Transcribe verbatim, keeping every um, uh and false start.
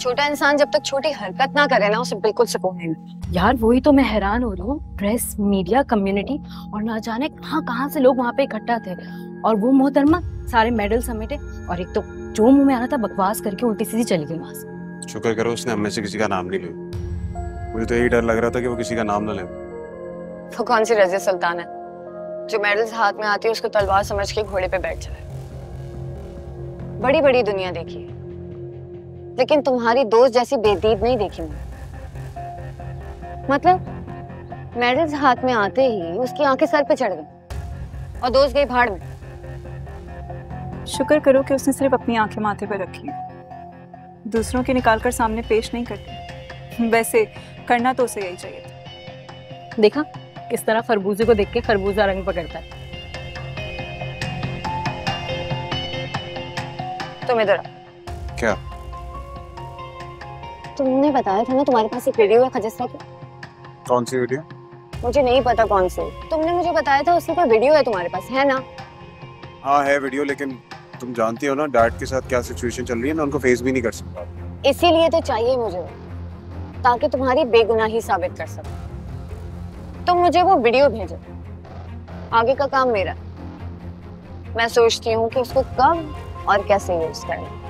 छोटा इंसान जब तक छोटी हरकत ना करे ना, उसे बिल्कुल सुकून नहीं मिलता। यार वही तो मैं हैरान हो रही हूँ, प्रेस मीडिया कम्युनिटी और ना जाने कहाँ कहाँ से लोग वहाँ पे इकट्ठा थे, और वो मोहतरमा सारे मेडल समेटे, और एक तो जो मुंह में आना था बकवास करके उल्टी सीधी चली गई वहां से। शुक्र करो उसने हमें से किसी का नाम नहीं लिया। मुझे तो यही डर लग रहा था कि वो किसी का नाम ना ले। वो कौन सी रज़िया सुल्तान है जो मेडल्स हाथ में आती है उसको तलवार समझ के घोड़े पे बैठ जाए। बड़ी बड़ी दुनिया देखी है, लेकिन तुम्हारी दोस्त जैसी बेदीब नहीं देखी मैंने। मतलब मेडल्स हाथ में आते ही उसकी आंखें सर पे चढ़ गई और दोस्त गई भाड़ में। शुक्र करो कि उसने सिर्फ अपनी आंखें माथे पर रखी, दूसरों के निकाल कर सामने पेश नहीं करती। वैसे करना तो उसे यही चाहिए था। देखा किस तरह खरबूजे को देख के खरबूजा रंग पकड़ता है। तुम इधर। क्या? तुमने बताया था ना तुम्हारे पास एक वीडियो है खजिस्ता की। कौन सी वीडियो? मुझे नहीं पता कौन सी। तुमने मुझे बताया था उसकी कोई वीडियो है तुम्हारे पास, है ना? हाँ है वीडियो, लेकिन तुम जानती हो ना डैड के साथ क्या सिचुएशन चल रही है, मैं उनको फेस भी नहीं कर सकता। इसीलिए तो चाहिए मुझे, ताकि तुम्हारी बेगुनाही साबित कर सकूं। तुम मुझे वो वीडियो भेजो, आगे का काम मेरा। मैं सोचती हूँ कि उसको कब और कैसे यूज करना।